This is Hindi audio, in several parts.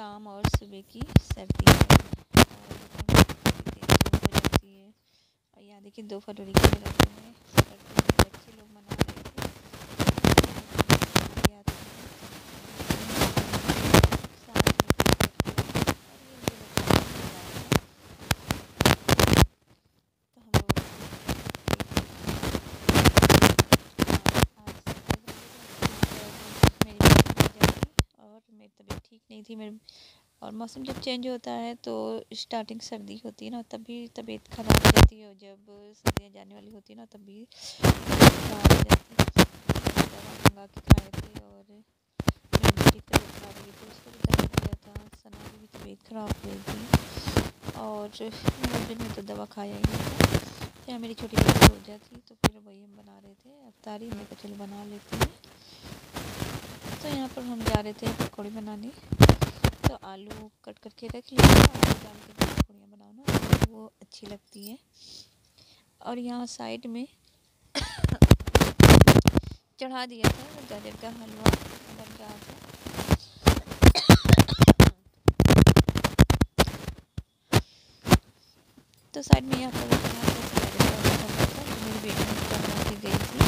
शाम और सुबह की सर्दी है और तेज़ धूप हो जाती है। और यहाँ देखिए 2 फरवरी के लगे हुए हैं, सर्दी में बच्चे लोग मना रहे थे। मेरी तबीयत ठीक नहीं थी मेरी, और मौसम जब चेंज होता है तो स्टार्टिंग सर्दी होती है ना, तभी तबीयत खराब हो जाती है, और जब सर्दियाँ जाने वाली होती है ना तभी खराब हो जाती है। दवा मंगा के खाए थे, और मेरी बेटी की तबीयत खराब हो गई थी, उसको भी तबीयत हो गया था, सना की भी तबीयत खराब हो गई थी, और मेरे हस्बैंड ने तो दवा खाया ही नहीं था। तो यहाँ मेरी छोटी बेटी रोजा थी, तो फिर वही हम बना रहे थे अफ्तारी, हमने कहा चलो बना लेते हैं। तो यहाँ पर हम जा रहे थे पकौड़ी बनाने, तो आलू कट करके रख लिया, आलू डाल के पकौड़ियाँ बनाना वो अच्छी लगती है। और यहाँ साइड में चढ़ा दिया था गाजर का हलवा बन रहा था। तो साइड में यहाँ पर गाजर का हलवा बन रहा था, मेरी बेटी बना के गई थी,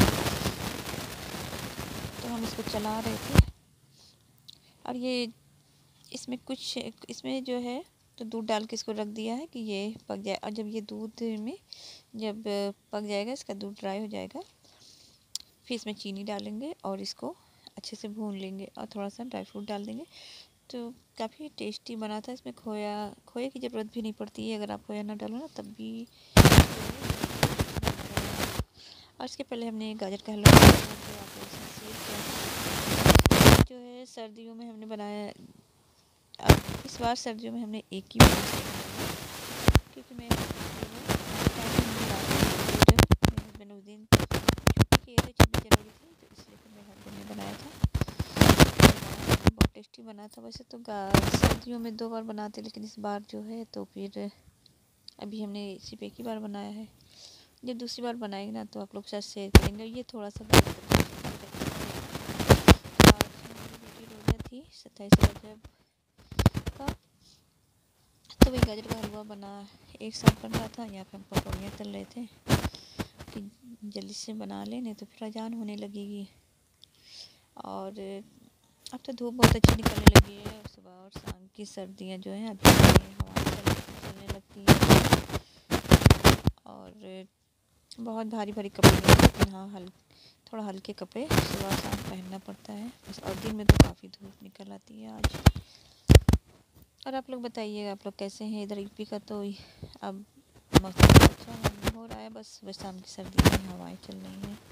तो हम इसको चला रहे थे। और ये इसमें जो है तो दूध डाल के इसको रख दिया है कि ये पक जाए, और जब ये दूध में जब पक जाएगा, इसका दूध ड्राई हो जाएगा, फिर इसमें चीनी डालेंगे और इसको अच्छे से भून लेंगे, और थोड़ा सा ड्राई फ्रूट डाल देंगे। तो काफ़ी टेस्टी बना था। इसमें खोए की ज़रूरत भी नहीं पड़ती है, अगर आप खोया ना डालो ना तब भी। और इसके पहले हमने गाजर का हलवा जो है सर्दियों में हमने बनाया। इस बार सर्दियों में हमने एक ही बनाया, क्योंकि मैं हस्बैंड उस दिन छुट्टी किए थे, 26 जनवरी थी, तो इसलिए फिर मेरे हस्बैंड ने बनाया था। बहुत टेस्टी बना था। वैसे तो सर्दियों में 2 बार बनाते, लेकिन इस बार जो है तो फिर अभी हमने सिर्फ एक ही बार बनाया है। जब दूसरी बार बनाएंगे ना तो आप लोग साथ शेयर करेंगे। ये थोड़ा सा बेटी रोजा थी 27 रजब का, तो वही गाजर का हलवा बना एक साथ बन रहा था। यहाँ पे हम पकौड़ियाँ तल रहे थे कि जल्दी से बना लें, नहीं तो फिर अजान होने लगेगी। और अब तो धूप बहुत अच्छी निकलने लगी है, और सुबह और शाम की सर्दियाँ जो हैं अभी हवा चलने लगती है, और बहुत भारी भारी कपड़े नहीं, लेकिन हाँ थोड़ा हल्के कपड़े सुबह शाम पहनना पड़ता है बस। और दिन में तो काफ़ी धूप निकल आती है आज। और आप लोग बताइएगा, आप लोग कैसे हैं? इधर यूपी का तो अब मौसम अच्छा हो रहा है, बस शाम की सर्दी में हवाएं चल रही हैं।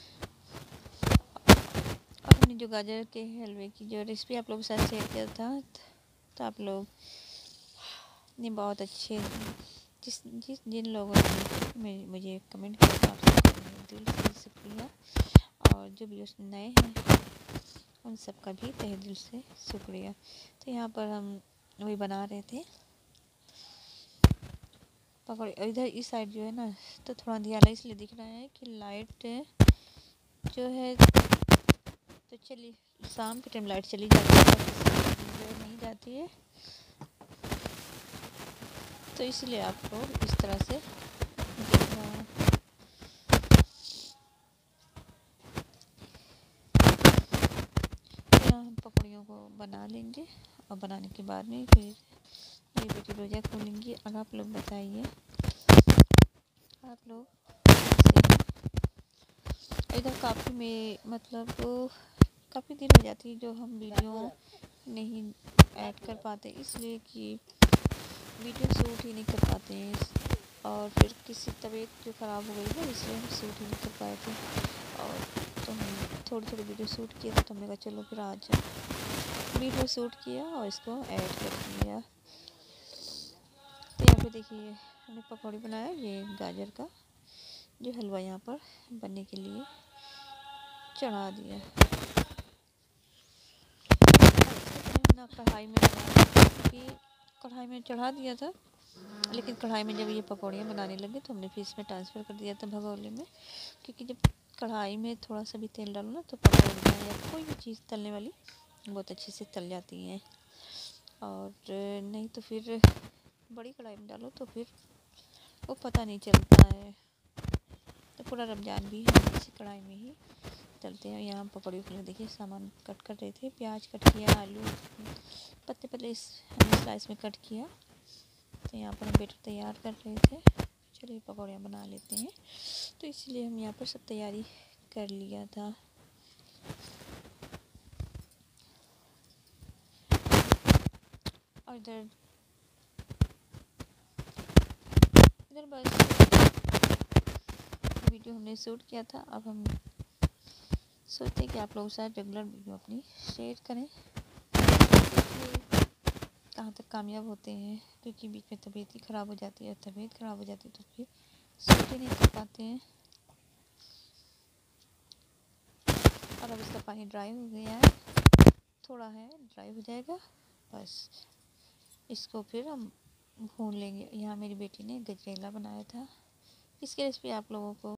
और हमने जो गाजर के हलवे की जो रेसिपी आप लोगों के साथ शेयर किया था, तो आप लोग ने बहुत अच्छे जिन लोगों ने मुझे कमेंट किया, आप दिल से शुक्रिया। और जो भी नए हैं उन सब का भी तहे दिल से शुक्रिया। तो यहाँ पर हम वही बना रहे थे पकौड़े। इधर इस साइड जो है ना तो थोड़ा अंधियारा इसलिए दिख रहा है कि लाइट जो है, तो चलिए शाम के टाइम लाइट चली जाती है, जो नहीं जाती है, तो इसलिए आप लोग इस तरह से देख रहे हैं। हम पकौड़ियों को बना लेंगे, और बनाने के बाद में फिर मेरी बेटी रोज़ा खोलेंगी। और आप लोग बताइए, आप लोग इधर काफ़ी में मतलब काफ़ी दिन हो जाती है जो हम वीडियो नहीं ऐड कर पाते, इसलिए कि वीडियो शूट ही नहीं कर पाते हैं, और फिर किसी तबीयत जो ख़राब हो गई है इसलिए हम शूट ही नहीं कर पाए थे। और तो हम थोड़ी वीडियो शूट किया था, तो हमने कहा चलो फिर आज वीडियो शूट किया और इसको ऐड कर दिया। तो यहाँ पे देखिए हमने पकौड़ी बनाया, ये गाजर का जो हलवा यहाँ पर बनने के लिए चढ़ा दिया। ना कढ़ाई में बनाया, क्योंकि कढ़ाई में चढ़ा दिया था, लेकिन कढ़ाई में जब ये पकौड़ियाँ बनाने लगे तो हमने फिर इसमें ट्रांसफ़र कर दिया था भगोने में, क्योंकि जब कढ़ाई में थोड़ा सा भी तेल डालो ना तो पकौड़ियाँ या कोई भी चीज़ तलने वाली बहुत अच्छे से तल जाती हैं। और नहीं तो फिर बड़ी कढ़ाई में डालो तो फिर वो पता नहीं चलता है। तो पूरा रमज़ान भी हम इसी कढ़ाई में ही तलते हैं। यहाँ पकौड़ी के लिए देखिए सामान कट कर रहे थे, प्याज कट किया, आलू पत्ते पत्ते हमने स्लाइस में कट किया। तो यहाँ पर हम बैटर तैयार कर रहे थे, चलिए पकौड़ियाँ बना लेते हैं। तो इसलिए हम यहाँ पर सब तैयारी कर लिया था। और इधर बस वीडियो हमने शूट किया था। अब हम सोचते हैं कि आप लोगों के साथ रेगुलर वीडियो अपनी शेयर करें, कहाँ तक कामयाब होते हैं, क्योंकि बीच में तबीयत ही ख़राब हो जाती है। तबीयत ख़राब हो जाती है तो फिर शूट ही नहीं कर पाते हैं। और अब इसका पानी ड्राई हो गया है, थोड़ा है ड्राई हो जाएगा बस। इसको फिर हम भून लेंगे। यहाँ मेरी बेटी ने गजरेला बनाया था, इसकी रेसिपी आप लोगों को